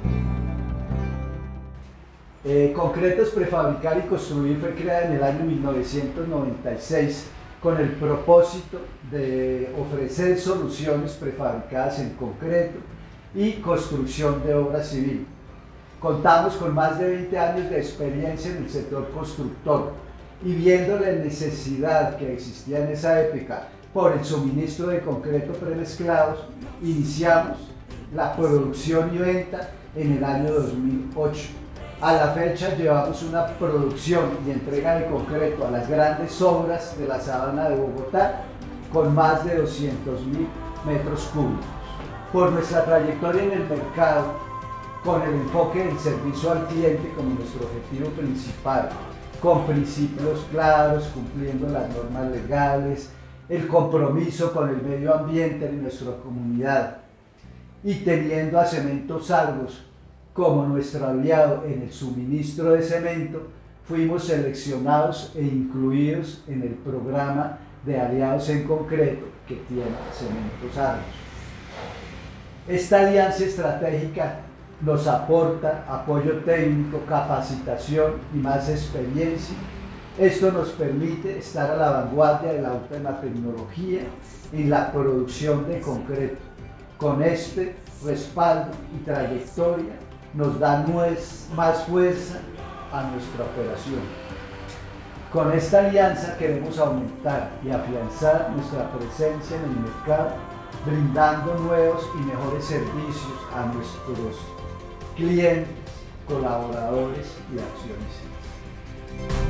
Concretos Prefabricar y Construir fue creada en el año 1996 con el propósito de ofrecer soluciones prefabricadas en concreto y construcción de obra civil. Contamos con más de 20 años de experiencia en el sector constructor y viendo la necesidad que existía en esa época por el suministro de concreto premezclados, iniciamos la producción y venta en el año 2008. A la fecha llevamos una producción y entrega de concreto a las grandes obras de la Sabana de Bogotá con más de 200.000 metros cúbicos. Por nuestra trayectoria en el mercado, con el enfoque del servicio al cliente como nuestro objetivo principal, con principios claros, cumpliendo las normas legales, el compromiso con el medio ambiente de nuestra comunidad y teniendo a Cementos Argos como nuestro aliado en el suministro de cemento, fuimos seleccionados e incluidos en el programa de aliados en concreto que tiene Cementos Argos. Esta alianza estratégica nos aporta apoyo técnico, capacitación y más experiencia. Esto nos permite estar a la vanguardia de la última tecnología en la producción de concreto. Con este respaldo y trayectoria nos da más fuerza a nuestra operación. Con esta alianza queremos aumentar y afianzar nuestra presencia en el mercado, brindando nuevos y mejores servicios a nuestros clientes, colaboradores y accionistas.